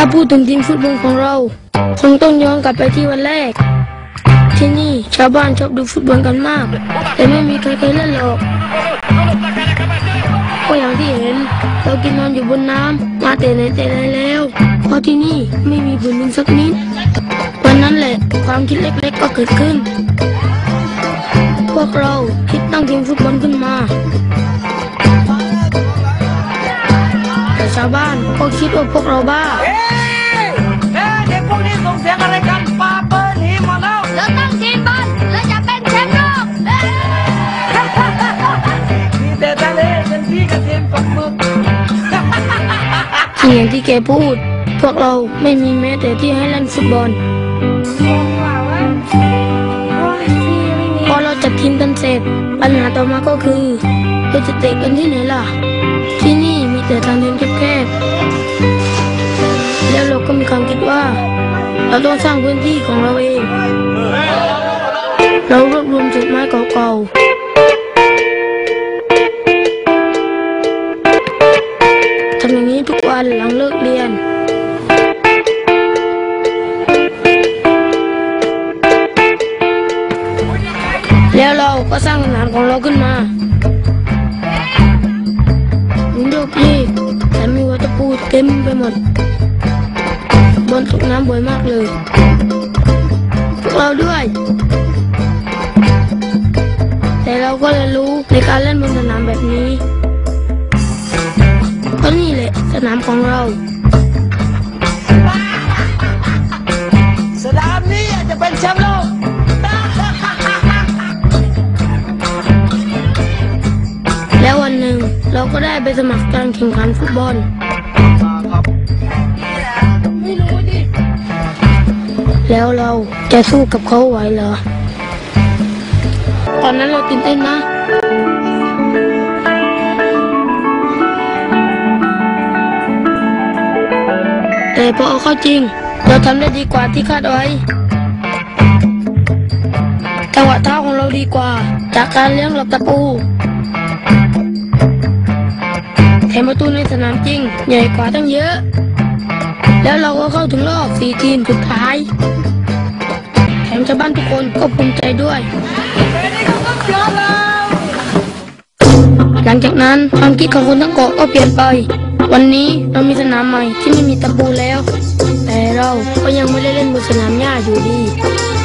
พูดถึงทีมฟุตบอลของเราคงต้องย้อนกลับไปที่วันแรกที่นี่ชาวบ้านชอบดูฟุตบอลกันมากแต่ไม่มีใครเคยเล่นหรอกก็อย่างที่เห็นเรากินนอนอยู่บนน้ำมาแต่ไหนแต่ไรแล้วเพราะที่นี่ไม่มีพื้นดินสักนิดวันนั้นแหละความคิดเล็กๆก็เกิดขึ้นพวกเราคิดตั้งทีมฟุตบอลขึ้นมาแต่ชาวบ้านก็คิดว่าพวกเราบ้าเด็กพวกนี้ส่งเสียงอะไรกันปาเปิดหีหมดแล้วเราตั้งทีมบอลเราจะเป็นแชมป์โลกมีแต่ทะเลเป็นพี่กับทีมปักหมึกอย่างที่แกพูดพวกเราไม่มีแม้แต่ที่ให้เล่นฟุตบอลพอเราจัดทีมกันเสร็จปัญหาต่อมาก็คือเราจะเตะกันที่ไหนล่ะที่นี่มีแต่ทางเดินแคบๆแล้วเราก็มีความคิดว่าเราต้องสร้างพื้นที่ของเราเองเรารวบรวมเศษไม้เก่าๆทำอย่างนี้ทุกวันหลังเลิกเรียนแล้วเราก็สร้างสนามของเราขึ้นมามันโยกเยกแต่มีวัตถุเต็มไปหมดบนตกน้ำบ่อยมากเลยพวกเราด้วยแต่เราก็เรียนรู้ในการเล่นบนสนามแบบนี้ก็นี่แหละสนามของเราสนามนี้จะเป็นแชมป์โลกแล้ววันหนึ่งเราก็ได้ไปสมัครการแข่งขันฟุตบอลแล้วเราจะสู้กับเขาไหวเหรอตอนนั้นเราตื่นเต้นนะแต่พอเอาเข้าจริงเราทำได้ดีกว่าที่คาดไว้จังหวะเท้าของเราดีกว่าจากการเลี้ยงหลบตะปูแถมประตูในสนามจริงใหญ่กว่าตั้งเยอะแล้วเราก็เข้าถึงรอบ4 ทีมสุดท้ายแถมชาวบ้านทุกคนก็ภูมิใจด้วยหลังจากนั้นความคิดของคนทั้งเกาะก็เปลี่ยนไปวันนี้เรามีสนามใหม่ที่ไม่มีตะปูแล้วแต่เราก็ยังไม่ได้เล่นบนสนามหญ้าอยู่ดี